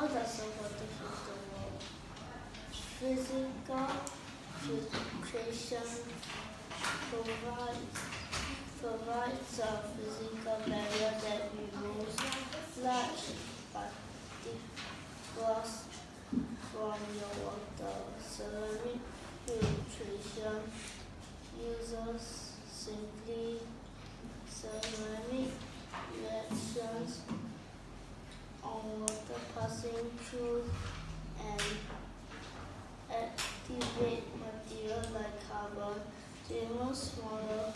How does a water filter work? Physical filtration provides a physical barrier that removes large particles from your water. Ceramic filtration uses simply ceramic reactions on water passing through and activate material like carbon to remove smaller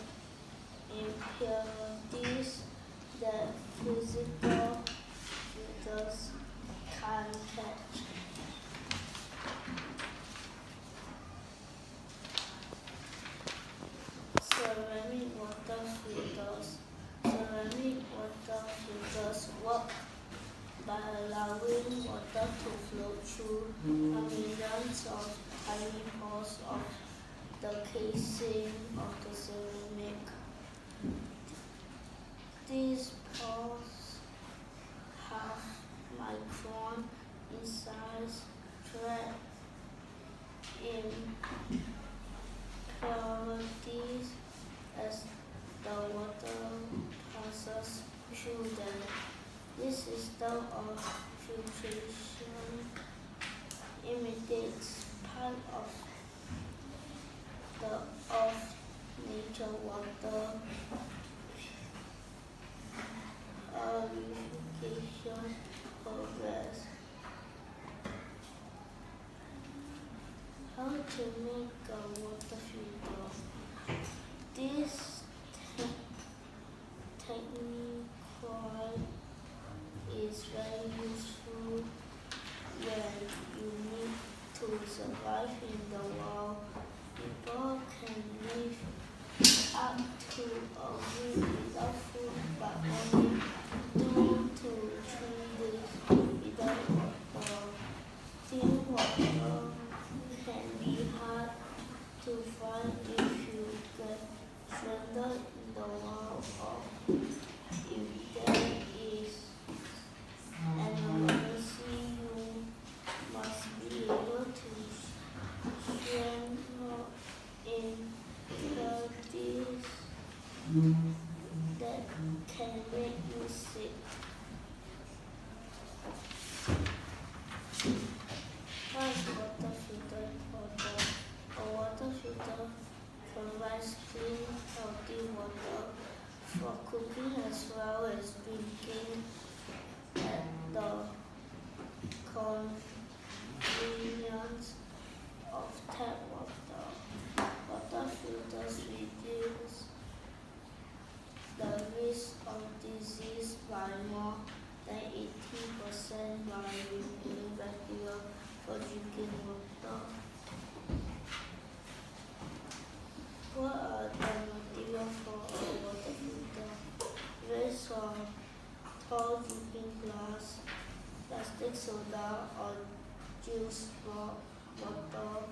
impurities that physical filters can't catch. Ceramic water filters. Ceramic water filters work by allowing water to flow through millions of tiny pores of the casing of the ceramic. These pores have micron in size, track impurities as the water passes through them. This system of filtration imitates part of nature water purification progress. How to make a water filter? This technique is very useful when you need to survive in the world. People can live up to a week without food, but only 2 to 3 days without water. Clean water can be hard to find if you get stranded in the wild or if there is an emergency. You must be able to swim in impurities that can make you sick. What is water filter important? A water filter provides clean, healthy water for cooking as well as drinking at the convenience of tap water. Water filters reduce the risk of disease by more than 80% by removing bacteria for drinking water. What are the materials for a water filter? Raised from tall drinking glass, plastic soda or juice bottle,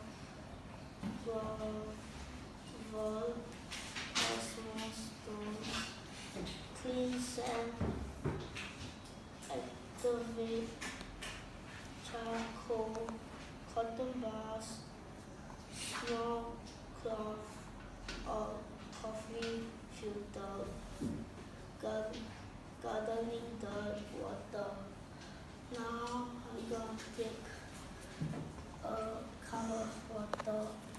valve, or small stones. Clean sand, activate charcoal, cotton buds, small cloth or coffee filter, gardening dirt, water. Now I'm going to take a cup of water.